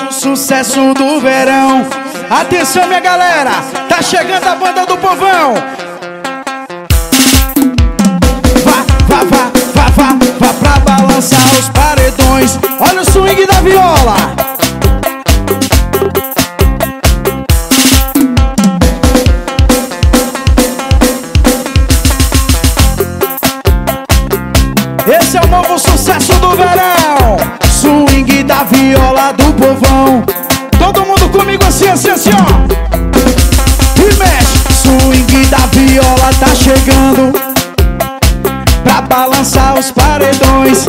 Sucesso do verão. Atenção, minha galera, tá chegando a banda do povão. Vá pra balançar os paredões. Olha o swing da viola. Esse é o novo sucesso do verão. Swing da viola do povão. Todo mundo comigo assim, assim, assim, ó. E mexe. Swing da viola tá chegando pra balançar os paredões.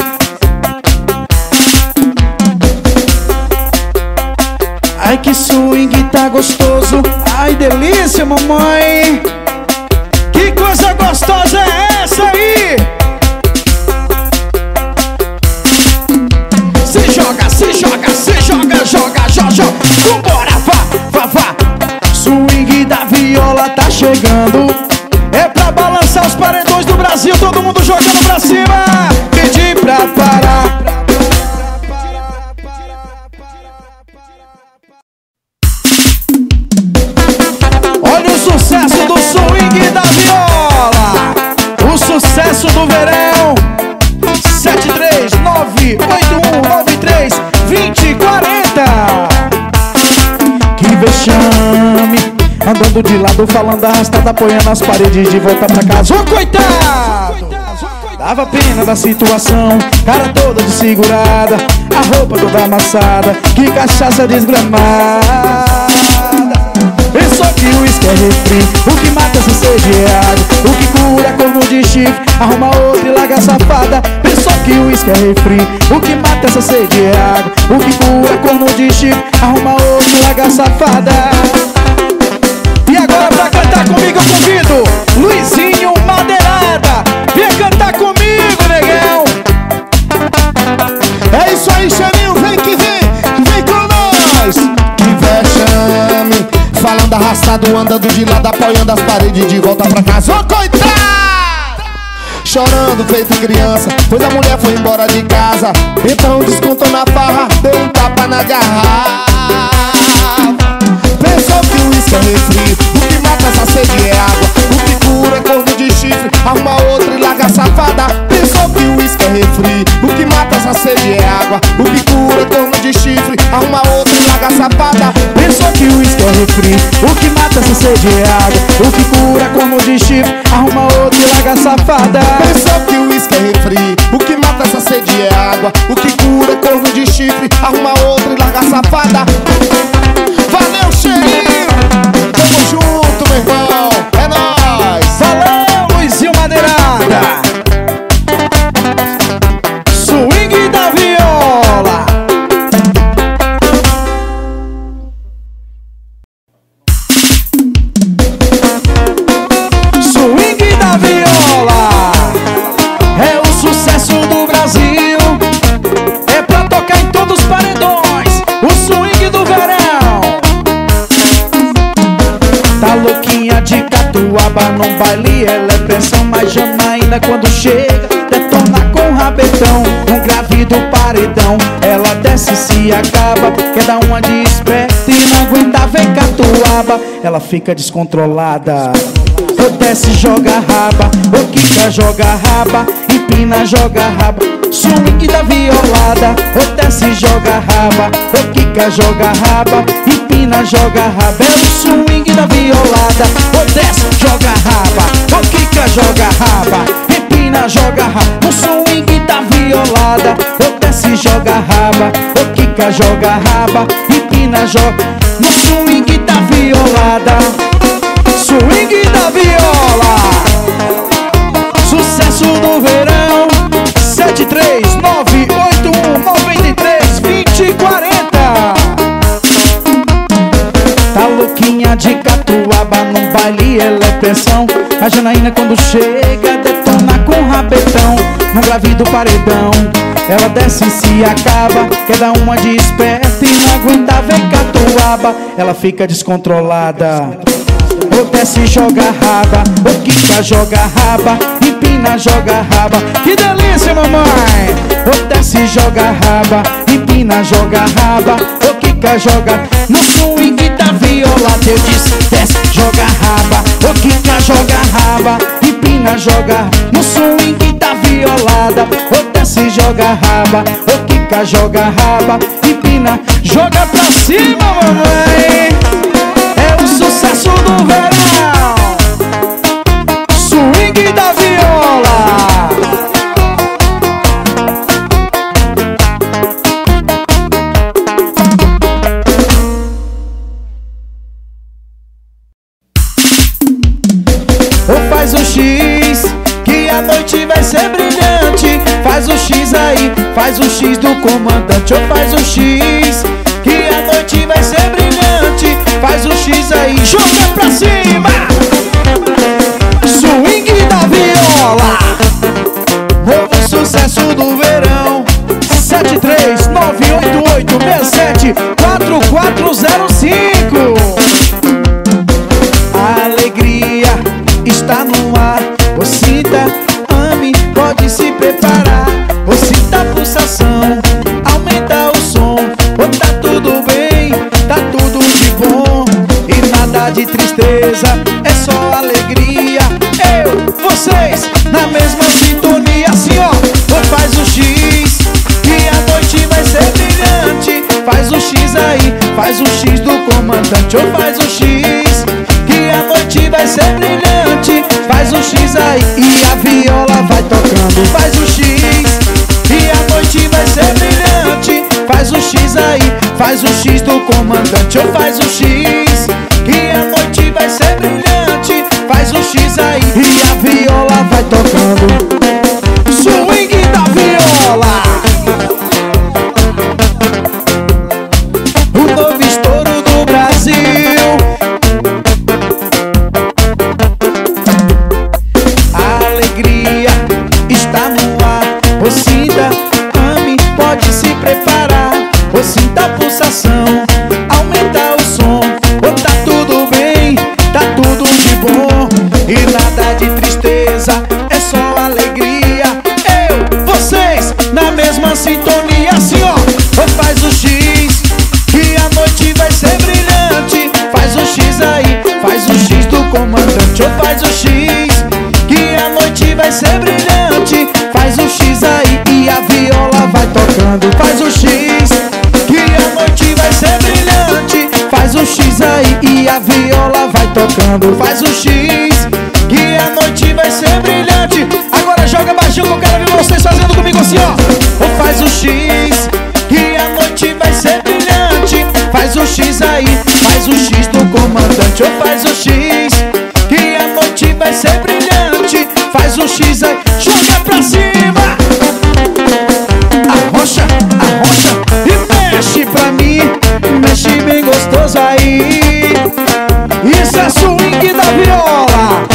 Ai, que swing tá gostoso. Ai, delícia, mamãe. Que coisa gostosa é essa aí? Se joga, se joga, se joga, joga, joga, joga. Vambora, vá. Swing da viola tá chegando. É pra balançar os paredões do Brasil. Todo mundo jogando pra cima. Pedi pra parar. Olha o sucesso do swing da viola. O sucesso do verão. 73981932040. Que vexame. Andando de lado, falando arrastada, apoiando as paredes de volta pra casa. Ô, coitado! Dava pena da situação, cara toda desfigurada, a roupa toda amassada, que cachaça desgramada. Pensou que o uísque é refri, o que mata essa sede é água, o que cura corno de chifre, arruma outro e larga a safada. Pensou que o uísque é refri, o que mata essa sede é água, o que cura corno de chifre, arruma outro e larga a safada. E agora pra cantar comigo eu convido Luizinho Madeirada. Vem cantar comigo, negão. É isso aí, Xaninho, vem que vem com nós. Que vexame, falando arrastado, andando de lado, apoiando as paredes de volta pra casa. Ô, coitado! Chorando feito criança, pois a mulher foi embora de casa. Então descontou na farra, deu um tapa na garrafa. Pensou que o uísque é refri, o que mata essa sede é água, o que cura é corno de chifre, arruma outro e larga a safada. Pensou que o uísque é refri, o que mata essa sede é água, o que cura é corno de chifre, arruma outro e larga a safada. Pensou que o uísque é refri, o que mata essa sede é água, o que cura é corno de chifre, arruma outro e larga a safada. Pensou que o uísque é refri, o que mata essa sede é água, o que cura é corno de chifre, arruma outro e larga a safada. Valeu, cheirinho! Tamo junto, meu irmão! É nóis! Valeu, Luizinho Madeirada. Swing da viola. Swing da viola é o sucesso do Brasil. É pra tocar em todos os paredões. O swing do verão. Tá louquinha de catuaba num baile, ela é pressão, mas Janaína quando chega detona com rabetão. Um grave do paredão, ela desce e se acaba, quer dar uma de esperta e não aguenta, vem catuaba. Ela fica descontrolada, ou desce, joga raba, ou quica, joga raba, empina, joga raba. Swing da violada, ou desce, joga raba, ou quica, joga raba, empina, joga raba. É o swing da violada, ou desce, joga raba, ou quica, joga raba, empina, joga raba. No swing da violada, ou desce, joga raba, ou quica, joga raba, empina, joga. No swing da violada, swing da viola. Sucesso do verão. 73981932040. Tá louquinha de catuaba num baile, ela é pressão. A Janaína quando chega detona com rabetão. No grave do paredão, ela desce e se acaba, quer dar uma de esperta e não aguenta, vem catuaba. Ela fica descontrolada, ou desce e joga raba, ou quica, joga raba, empina, joga raba. Que delícia, mamãe! Ou desce e joga raba, empina, joga raba, ou quica, quica, joga no swing da viola. Eu disse, desce, joga raba, ô quica, joga raba, empina, joga no swing da violada. Ô desce, joga raba, ô quica, joga raba, empina, joga pra cima, mamãe. É o sucesso do verão, swing da viola. Ou faz o X, que a noite vai ser brilhante. Faz o X aí, faz o X do comandante. Ou faz o X, que a noite vai ser brilhante. Faz o X aí, joga pra cima. Swing da viola, novo sucesso do verão. 73988674405. A alegria está no ar. Ô sinta, ame, pode se preparar. Ô sinta a pulsação, aumenta o som. Ô tá tudo bem, tá tudo de bom. E nada de tristeza, é só alegria. Eu, vocês, na mesma sintonia. Assim ó, ô faz o X, que a noite vai ser brilhante. Faz o X aí, faz o X do comandante. Ô faz o X, que a noite vai ser brilhante. Faz o X aí e a viola vai tocando. Faz o X, que a noite vai ser brilhante. Faz o X aí, faz o X do comandante. Ou faz o X, que a noite vai ser brilhante. Faz o X aí e a viola vai tocando. Swing da viola, o novo estouro do Brasil. A alegria está no ar. Ô sinta, ame, pode se preparar. Ô sinta a pulsação, aumenta o som. Ô tá tudo bem, tá tudo de bom. E nada de tristeza, é só alegria. Eu, vocês, na mesma sintonia. Assim ó, ô faz o X, que a noite vai ser brilhante. Faz o X aí, faz o X do comandante. Ou faz o X, que a noite vai ser brilhante. Faz o X aí e a viola vai tocando. Faz o X, que a noite vai ser brilhante. Faz o X aí e a viola vai tocando. Faz o X, que a noite vai ser brilhante. Agora joga baixinho que eu quero ver vocês fazendo comigo assim ó. Ou faz o X, que a noite vai ser brilhante. Faz o X aí, faz o X do comandante. Ou faz o X, que a noite vai ser brilhante. Faz o X aí, joga pra cima. Arrocha e mexe pra mim. Mexe bem gostoso aí. Isso é swing da viola.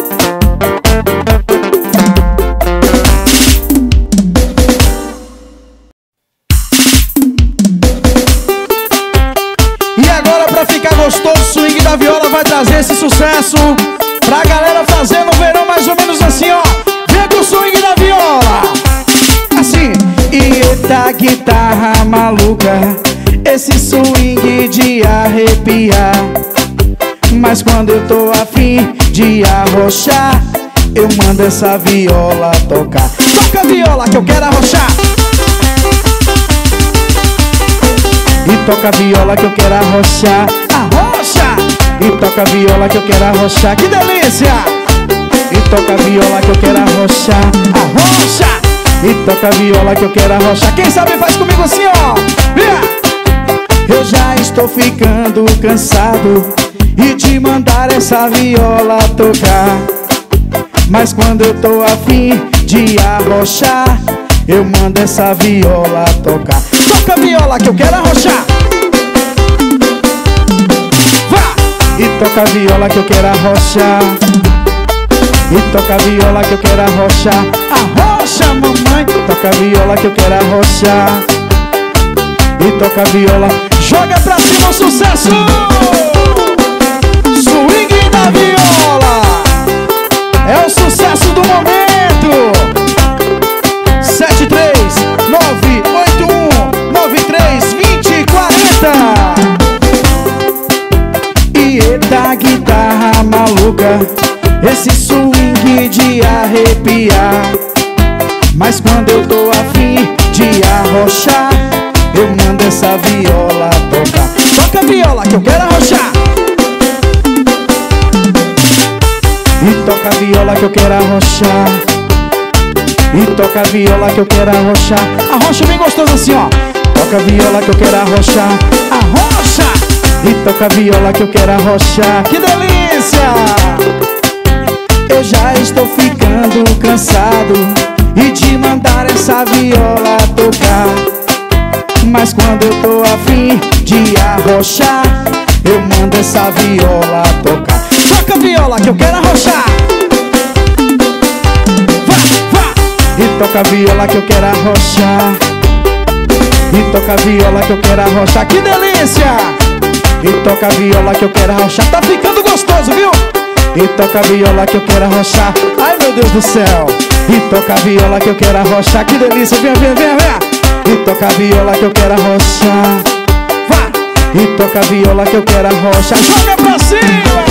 E agora pra ficar gostoso, o swing da viola vai trazer esse sucesso pra galera fazer no verão mais ou menos assim ó. Vem com o swing da viola. Assim. E eita guitarra maluca, esse swing de arrepiar. Mas quando eu tô afim de arrochar, eu mando essa viola tocar. Toca a viola que eu quero arrochar. E toca a viola que eu quero arrochar. Arrocha! E toca a viola que eu quero arrochar. Que delícia! E toca a viola que eu quero arrochar. Arrocha! E toca a viola que eu quero arrochar. Quem sabe faz comigo assim ó. Eu já estou ficando cansado e de mandar essa viola tocar. Mas quando eu tô afim de arrochar, eu mando essa viola tocar. Toca a viola que eu quero arrochar. Vá! E toca a viola que eu quero arrochar. E toca a viola que eu quero arrochar. Arrocha, mamãe. Toca a viola que eu quero arrochar. E toca a viola. Joga pra cima o sucesso. Swing da viola é o sucesso do momento. 73981932040. essa viola tocar. Toca a viola que eu quero arrochar. E toca a viola que eu quero arrochar. E toca a viola que eu quero arrochar. Arrocha bem gostoso assim, ó. Toca a viola que eu quero arrochar. Arrocha! E toca a viola que eu quero arrochar. Que delícia! Eu já estou ficando cansado e de mandar essa viola tocar. Mas quando eu tô afim de arrochar, eu mando essa viola tocar. Toca a viola que eu quero arrochar. E toca a viola que eu quero arrochar. E toca a viola que eu quero arrochar. Que delícia! E toca a viola que eu quero arrochar. Tá ficando gostoso, viu? E toca a viola que eu quero arrochar. Ai, meu Deus do céu. E toca a viola que eu quero arrochar. Que delícia, vem, vem, vem, vem. E toca a viola que eu quero arrochar. Vá! E toca a viola que eu quero arrochar. Joga pra cima!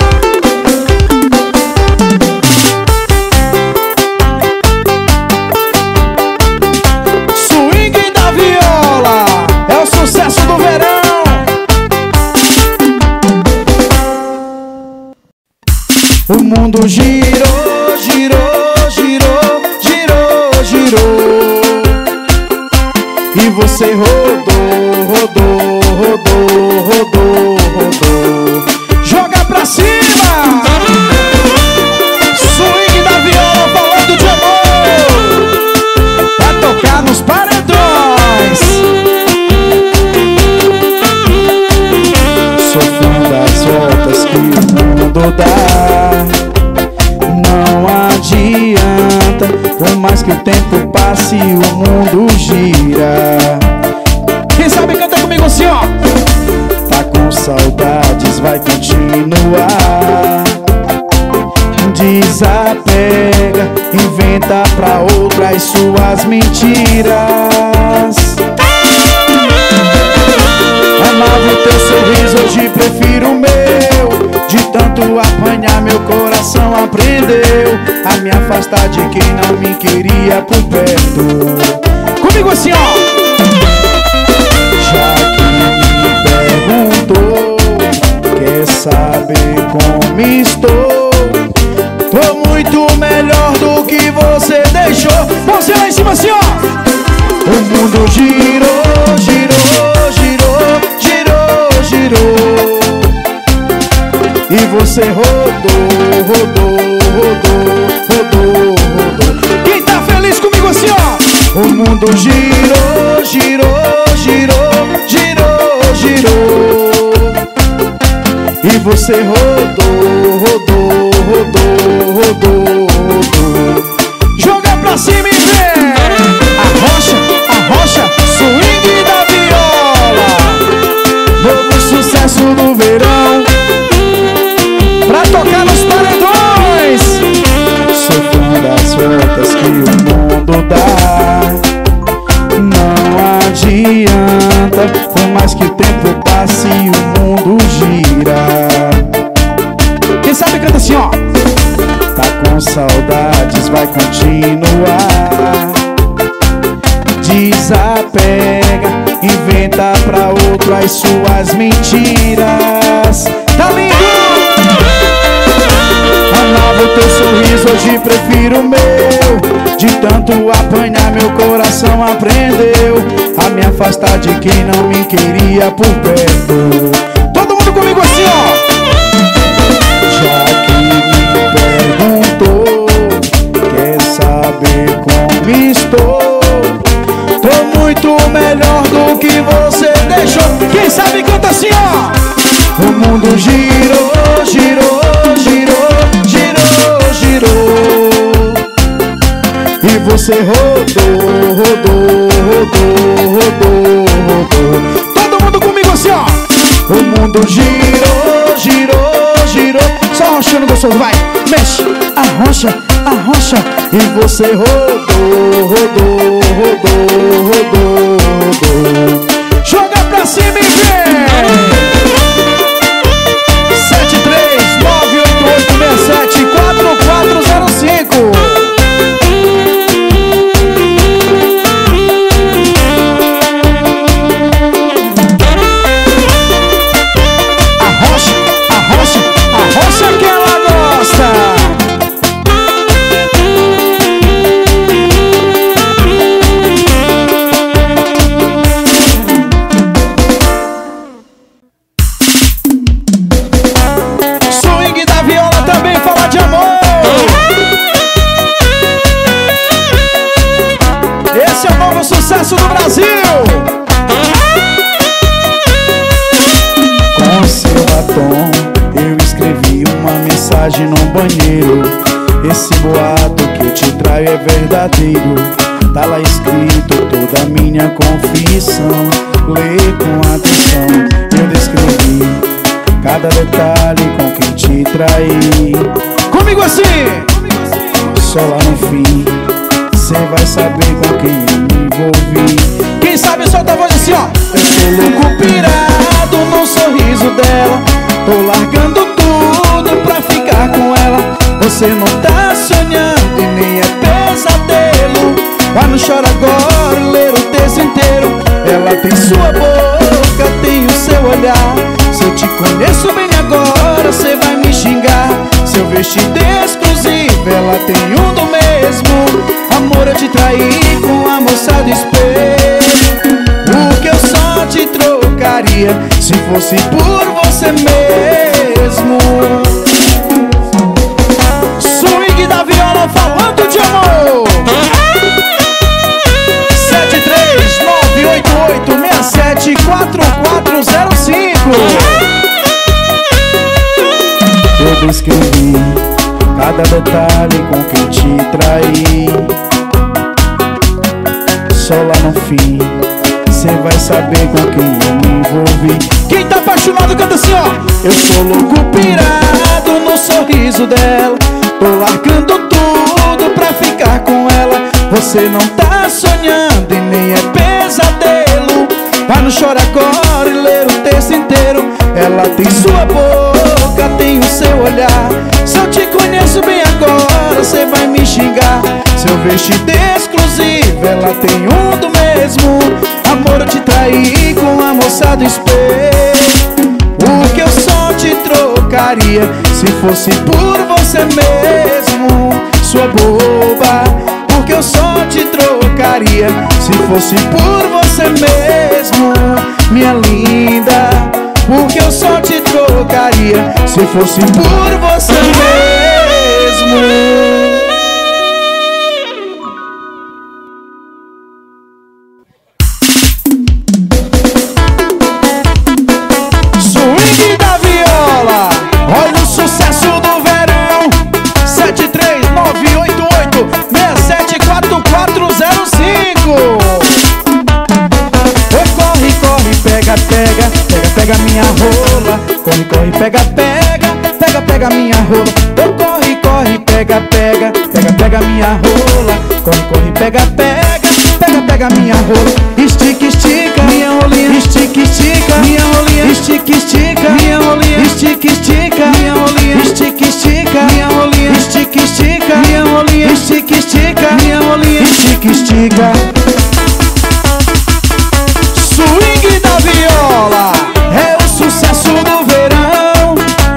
Sucesso do verão. O mundo girou, girou, girou, girou, girou. E você rodou, rodou, rodou, rodou, rodou. Joga pra cima. Swing da viola falando de amor. Pra tocar nos paredões. Das voltas que o mundo dá, não adianta. Por mais que o tempo passe, o mundo gira. Quem sabe canta comigo assim, ó. Tá com saudades, vai continuar. Desapega, inventa pra outras suas mentiras. Amava o teu sorriso, hoje prefiro o meu. De tanto apanhar, meu coração aprendeu a me afastar de quem não me queria por perto. Comigo assim, ó. Já que me perguntou, quer saber como estou? Tô muito melhor do que você deixou. Você lá em cima assim, ó. O mundo girou, girou, girou, girou, girou. E você rodou, rodou, rodou, rodou, rodou. Quem tá feliz comigo assim, ó? O mundo girou, girou, girou, girou, girou. E você rodou, rodou, rodou, rodou, rodou. Joga pra cima e vem. Arrocha, arrocha, swing da viola. Novo sucesso do verão. Pra tocar nos paredões. Sou fã das voltas que o mundo dá. Não adianta. Por mais que o tempo passe, o mundo gira. Quem sabe canta assim, ó. Tá com saudades, vai continuar. Desapega, inventa pra outro as suas mentiras. Tá lindo! Amava o teu sorriso, hoje prefiro o meu. De tanto apanhar, meu coração aprendeu a me afastar de quem não me queria por perto. Todo mundo comigo assim, ó. Já que me perguntou, quer saber como estou? Tô muito melhor do que você deixou. Quem sabe canta assim, ó. O mundo girou, girou, girou, girou, girou. E você rodou, rodou, rodou, rodou, rodou. Todo mundo comigo assim, ó. O mundo girou, girou, girou. Só arrochando gostoso, vai. Mexe, arrocha, arrocha. E você rodou, rodou, rodou, rodou, rodou. Joga pra cima e vem. 73988674405. mensagem no banheiro. Esse boato que eu te traio é verdadeiro. Tá lá escrito toda a minha confissão. Lê com atenção, eu descrevi cada detalhe com quem te traí. Comigo assim! Só lá no fim cê vai saber com quem eu me envolvi. Quem sabe solta a voz assim, ó. Eu sou louco pirado no sorriso dela. Tô largando tudo pra ficar com ela. Você não tá sonhando e nem é pesadelo. Vai, não chora agora, ler o texto inteiro. Ela tem sua boca, tem o seu olhar. Se eu te conheço bem agora, cê vai me xingar. Seu vestido exclusivo, ela tem um do mesmo. Amor, eu te traí com a moça do espelho. O que eu só te trocaria se fosse por você mesmo. Swing da viola falando de amor. 73988674405. Eu descrevi cada detalhe com quem te traí. Só lá no fim cê vai saber com quem eu me envolvi. Quem tá apaixonado canta assim, ó. Eu sou louco pirado no sorriso dela. Tô largando tudo pra ficar com ela. Você não tá sonhando e nem é pesadelo. Vai, não chora agora e ler o texto inteiro. Ela tem sua boca, tem o seu olhar. Se eu te conheço bem agora, cê vai me xingar. Seu vestido exclusivo, ela tem um do mesmo. Amor, eu te traí com a moça do espelho. O que eu só te trocaria se fosse por você mesmo. Sua boba, porque eu só te trocaria se fosse por você mesmo. Minha linda, porque eu só te trocaria se fosse por você mesmo. Pega minha rola, corre, corre, pega, pega, pega, pega minha rola. Eu corre, corre, pega, pega, pega, pega minha rola. Corre, corre, pega, pega, pega, pega minha rola. Estica, estica, minha rolinha. Estica, estica, minha rolinha. Estica, estica, minha rolinha. Estica, estica, minha rolinha. Estica, estica, minha rolinha. Estica, estica, minha rolinha. Estica, estica, minha rolinha. Estica, estica. Swing da viola é o sucesso do verão.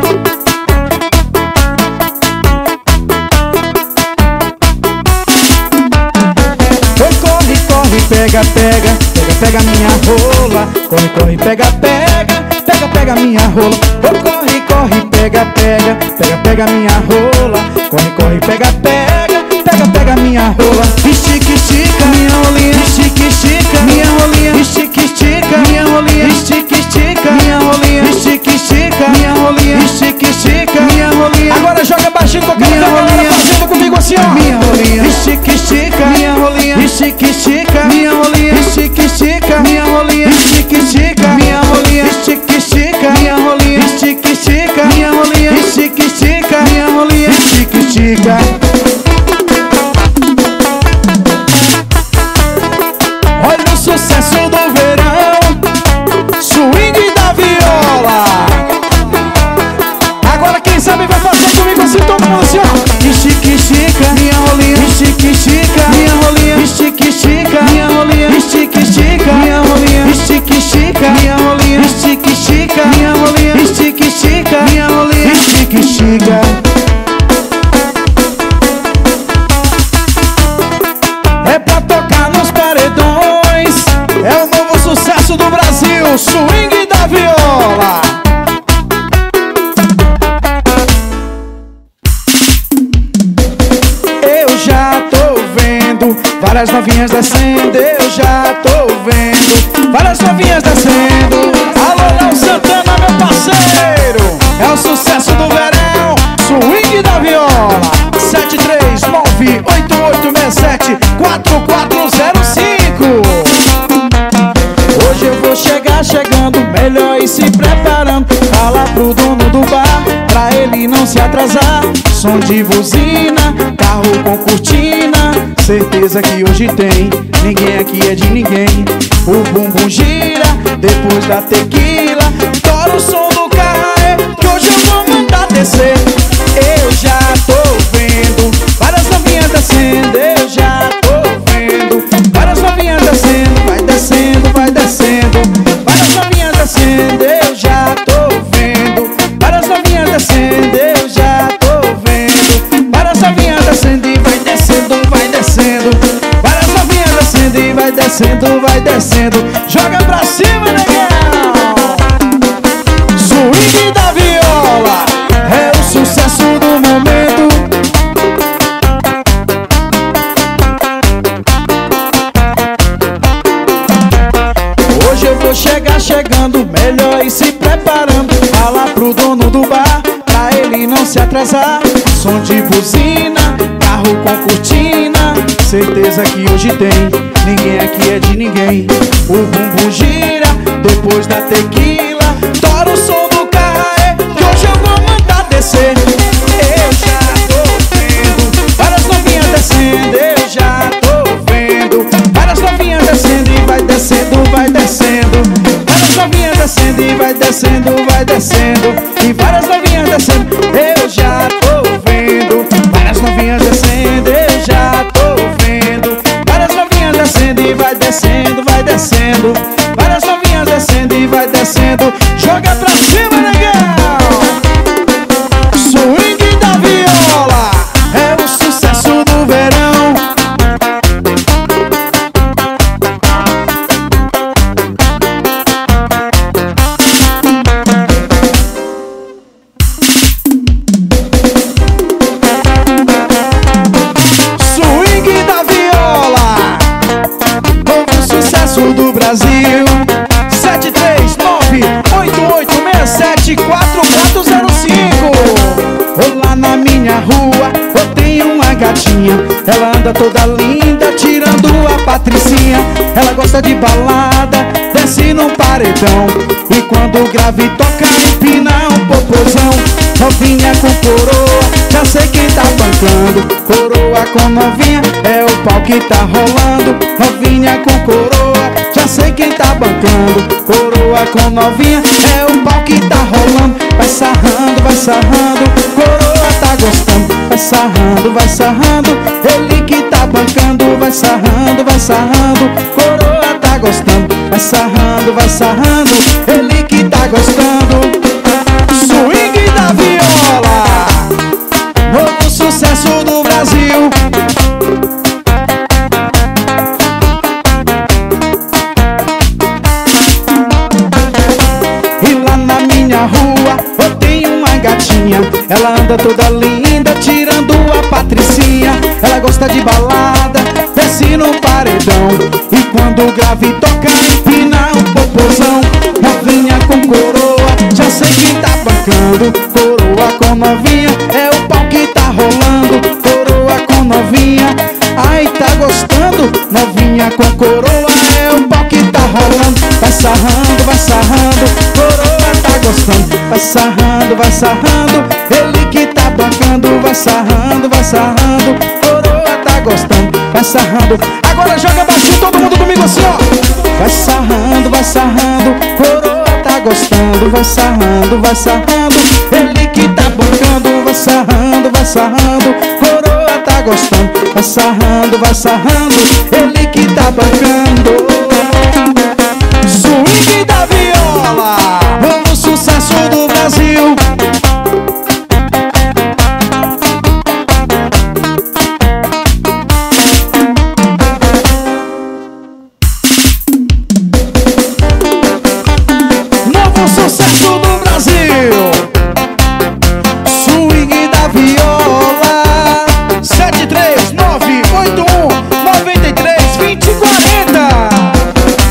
Oh, corre, corre, pega, pega, pega, pega minha rola. Corre, corre, pega, pega, pega, pega minha rola. Oh, corre, corre, pega, pega, pega, pega minha rola. Corre, corre, pega, pega, pega, pega minha rola. Estica, estica, minha rolinha. Estica, estica, minha rolinha. Estica, estica, minha rolinha. Estica, estica, minha rolinha. Estica, estica, minha rolinha. Estica, estica, minha rolinha. Agora joga baixinho com a minha rolinha. Fazendo comigo assim, ó. Minha rolinha. Estica, estica, minha rolinha. Estica, estica, minha rolinha. Estica, estica, minha rolinha. Estica, estica, minha rolinha. Estica, estica, minha rolinha. Estica, estica, minha rolinha. Estica, estica, minha rolinha. Estica, estica. Olha o sucesso do verão, swing da viola. Agora quem sabe vai fazer comigo assim, todo mundo assim, ó. Estica, estica, minha rolinha. Estica, estica, minha rolinha. Estica, estica, minha rolinha. Estica, estica, minha rolinha. Estica, estica, minha rolinha. Estica, estica, minha rolinha. Estica, estica, minha rolinha. Estica, estica. É pra tocar nos paredões, é o novo sucesso do Brasil, swing da viola. Eu já tô vendo várias novinhas descendo. Eu já tô vendo várias novinhas descendo. Alô, Léo Santana, meu parceiro, é o sucesso do verão, swing não se atrasar. Som de buzina, carro com cortina, certeza que hoje tem, ninguém aqui é de ninguém. O bumbum gira, depois da tequila, tora o som do carro, que hoje eu vou mandar descer. Eu já tô vendo várias novinhas descendo, eu já tô vendo várias novinhas descendo, vai descendo, vai descendo, várias novinhas descendo, eu já tô vendo várias novinhas descendo, eu já tô vendo várias novinhas descendo e vai descendo, vai descendo, várias novinhas descendo e vai descendo, vai descendo. Joga pra cima, negão! Swing da viola é o sucesso do momento. Hoje eu vou chegar chegando, melhor ir se preparando. Fala pro dono do bar, pra ele não se atrasar. Som de buzina, carro com cortina, certeza que hoje tem, ninguém aqui é de ninguém. O bumbum gira, depois da tequila, tora o som do carro, que hoje eu vou mandar descer. Eu já tô vendo várias novinhas descendo, eu já tô vendo várias novinhas descendo e vai descendo, vai descendo, várias novinhas descendo e vai descendo, vai descendo, e várias novinhas descendo. Eu já tô vendo várias novinhas descendo, eu já tô vendo várias novinhas descendo e vai descendo, vai descendo, várias novinhas descendo e vai descendo. Joga pra cima, negão! Swing da viola é o sucesso do verão. Swing da viola, novo sucesso do Brasil. 739-8867-4405. Lá na minha rua eu tenho uma gatinha, ela anda toda linda, tirando a Patricinha. Ela gosta de balada, desce no paredão, e quando o grave toca empina um popozão. Novinha com coroa, já sei quem tá bancando. Coroa com novinha, é o pau que tá rolando. Novinha com coroa, já sei quem tá bancando. Coroa com novinha, é o pau que tá rolando. Vai sarrando, vai sarrando, coroa tá gostando. Vai sarrando, vai sarrando, ele que tá bancando. Vai sarrando, vai sarrando, coroa tá gostando. Vai sarrando, vai sarrando, ele que tá gostando. Swing da viola, novo sucesso do Brasil. E lá na minha rua eu tenho uma gatinha, ela anda toda linda, tirando a Patricinha. Ela gosta de balada, desce no paredão, e quando o grave toca empina um popozão. Novinha com coroa, já sei quem tá bancando. Coroa com novinha, é o pau que tá rolando. Coroa com novinha, ai tá gostando. Novinha com coroa, é o pau que tá rolando. Vai sarrando, vai sarrando, coroa tá gostando. Vai sarrando, vai sarrando, ele que tá bancando. Vai sarrando, vai sarrando, coroa tá gostando. Vai sarrando, agora joga baixinho todo mundo comigo assim, ó. Vai sarrando, vai sarrando, coroa tá gostando. Vai sarrando, vai sarrando, ele que tá bancando. Vai sarrando, vai sarrando, coroa tá gostando. Vai sarrando, vai sarrando, ele que tá bancando. Swing da viola, novo sucesso do Brasil. Novo sucesso do Brasil. Swing da viola. 739-81-93-2040.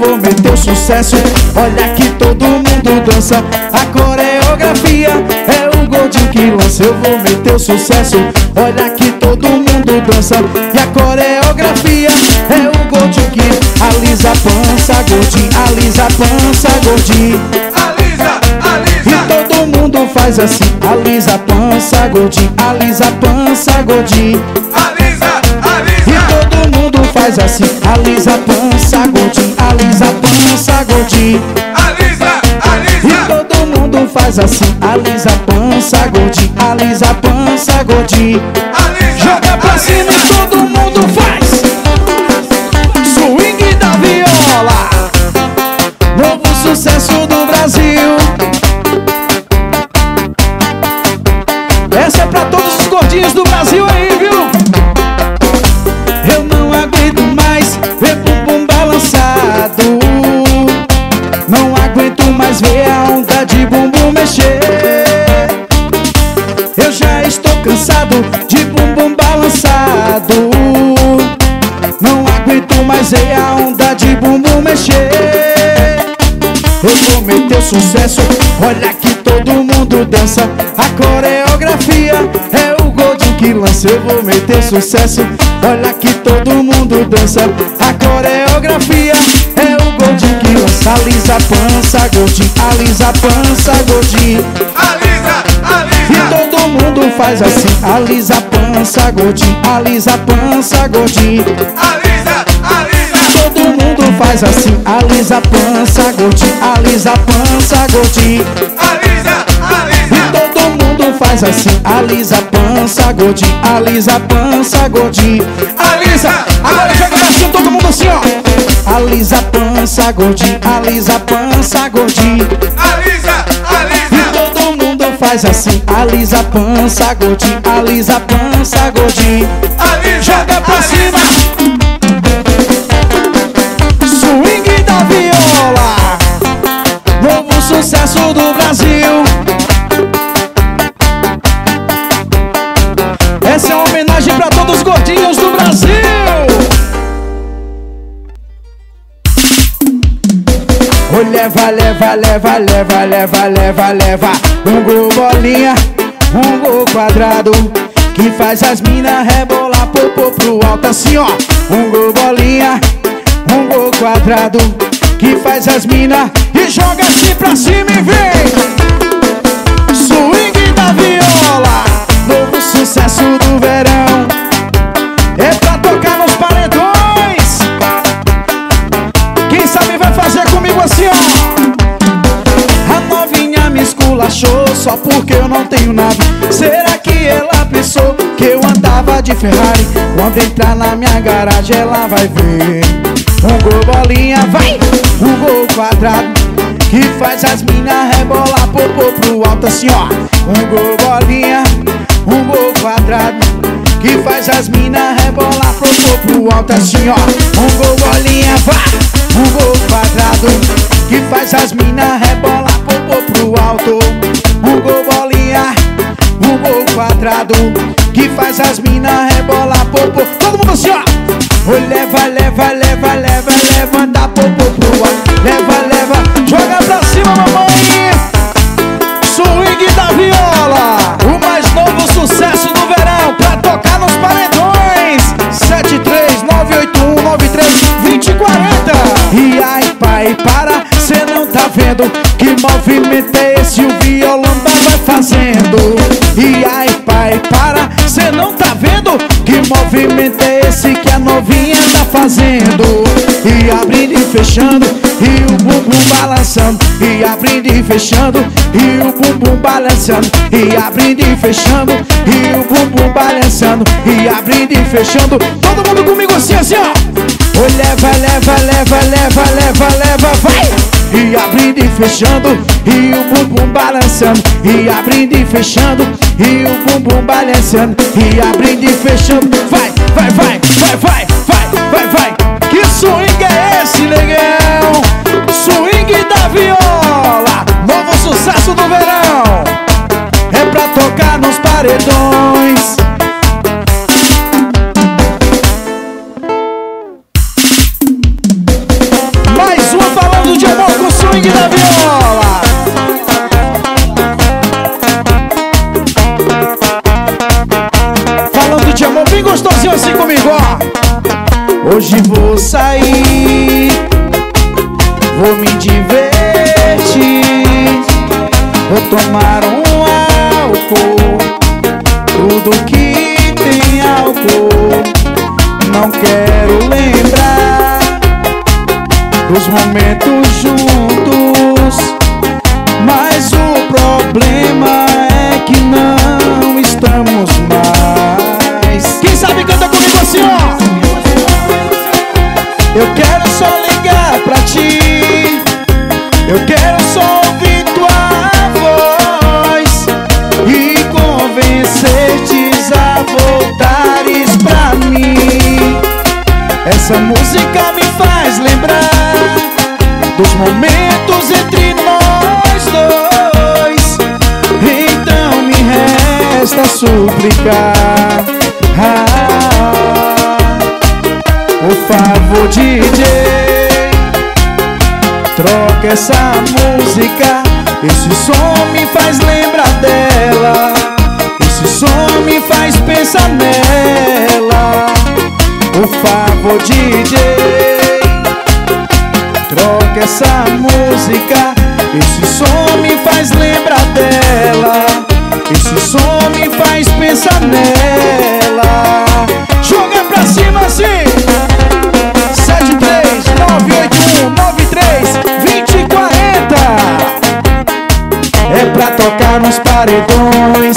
vou meter o sucesso. Olha que todo mundo dança, a coreografia é o Goldinho que lança. Eu vou meter o sucesso. Olha que todo mundo dança e a coreografia é o Goldinho que alisa a pança, Goldinho, alisa a pança, Goldinho. Alisa, alisa. E todo mundo faz assim, alisa a pança, Goldinho, alisa a pança, Goldinho. Alisa, alisa. E todo mundo faz assim, alisa a pança, Goldinho, alisa a pança, Goldinho. Alisa, alisa. E todo mundo faz assim, alisa a pança, Goldinho, alisa a pança, Goldinho. Joga pra cima e todo mundo faz swing da viola, novo sucesso do Brasil. Essa é pra todos os gordinhos do Brasil aí, viu? Eu não aguento mais ver bumbum balançado, não aguento mais ver a onda de bumbum mexer. Eu já estou cansado de bumbum balançado, não aguento mais ver a onda de bumbum mexer. Eu vou meter sucesso, olha que todo mundo dança, a coreografia é o Goldinho que lança. Eu vou meter sucesso, olha que todo mundo dança, a coreografia é o Goldinho que lança. Alisa a pança, Goldinho, alisa a pança, Goldinho. Alisa, alisa. E todo mundo faz assim, alisa a pança, Goldinho, alisa a pança, Goldinho. Alisa, alisa. Todo mundo faz assim, alisa a pança, Goldinho, alisa a pança, Goldinho. Alisa, alisa. E todo mundo faz assim, alisa a pança, Goldinho, alisa a pança, Goldinho. Alisa, agora joga pra cima todo mundo assim, ó. Alisa a pança, Goldinho, alisa a pança, Goldinho. Alisa, alisa. E todo mundo faz assim, alisa a pança, Goldinho, alisa a pança, Goldinho. Alisa, Joga pra alisa. cima. Swing da viola, novo sucesso do Brasil. Essa é uma homenagem pra todos os gordinhos do Brasil. Oh, leva, leva, leva, leva, leva, leva, leva. Um gol bolinha, um gol quadrado, que faz as minas rebolar popô pro alto assim, ó. Um gol bolinha, um gol quadrado, que faz as minas e joga assim pra cima e vem. Swing da viola, novo sucesso do verão, é pra tocar nos paredões. Quem sabe vai fazer comigo assim, ó. A novinha me esculachou só porque eu não tenho nada. Será que ela pensou que eu andava de Ferrari? Quando entrar na minha garagem ela vai ver. Um gol bolinha, vai! Um gol quadrado, que faz as minas rebolar popô pro alto assim, ó. Um gol bolinha, um gol quadrado, que faz as minas rebolar popô pro alto assim, ó. Um gol bolinha, vai! Um gol quadrado, que faz as minas rebolar popô pro alto. Um gol bolinha, um gol quadrado, que faz as minas rebolar popô. Todo mundo assim, ó. Oh, leva, leva, leva, leva, leva, dá popô pro alto. Leva, leva, joga pra cima, mamãe. Swing da viola, o mais novo sucesso do verão, pra tocar nos paredões. 73981932040. E aí, pai, para, cê não tá vendo que movimento é esse o violão vai fazendo? E aí, pai, para, cê não tá vendo que movimento é esse que a novinha tá fazendo? E abrindo e fechando, e o bumbum balançando. E abrindo e fechando, e o bumbum balançando. E abrindo e fechando, e o bumbum balançando. E abrindo e fechando, todo mundo comigo assim, assim, ó. Oh, leva, leva, leva, leva, leva, leva, vai! E abrindo e fechando, e o bumbum balançando. E abrindo e fechando, e o bumbum balançando. E abrindo e fechando, vai, vai, vai, vai, vai, vai, vai, vai. Que swing é esse, negão? Swing da viola, novo sucesso do verão, é pra tocar nos paredões. Mais Hoje vou sair, vou me divertir, vou tomar um álcool, tudo que tem álcool. Não quero lembrar dos momentos juntos, mas o problema é que não estamos mais. Quem sabe canta comigo assim, ó. Eu quero só ligar pra ti, eu quero só ouvir tua voz e convencer-te a voltares pra mim. Essa música me faz lembrar dos momentos entre nós dois. Então me resta suplicar, por favor, DJ, troca essa música. Esse som me faz lembrar dela, esse som me faz pensar nela. Por favor, DJ, troca essa música. Esse som me faz lembrar dela, esse som me faz pensar nela. Joga pra cima assim. 73981932040. É pra tocar nos paredões.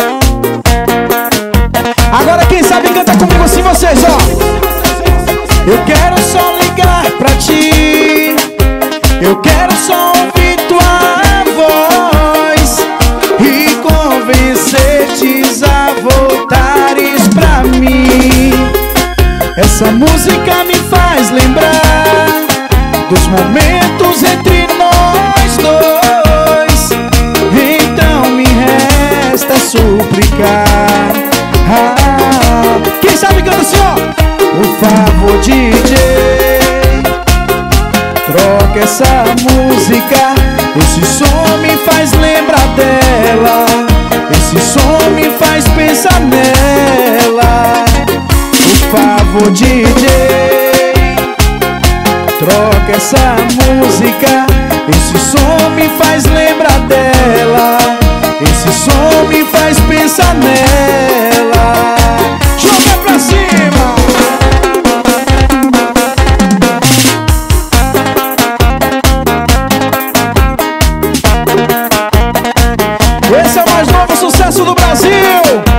Agora quem sabe canta comigo assim, vocês, ó. Eu quero só ligar pra ti, eu quero só ouvir tua voz e convencer-te a voltares pra mim. Essa música me faz lembrar dos momentos entre nós dois. Então me resta suplicar, quem sabe canta assim, ó. Por favor, DJ, troca essa música. Esse som me faz lembrar dela, esse som me faz pensar nela. Por favor, DJ, troca essa música. Esse som me faz lembrar dela, esse som me faz pensar nela. Joga pra cima. Esse é o mais novo sucesso do Brasil.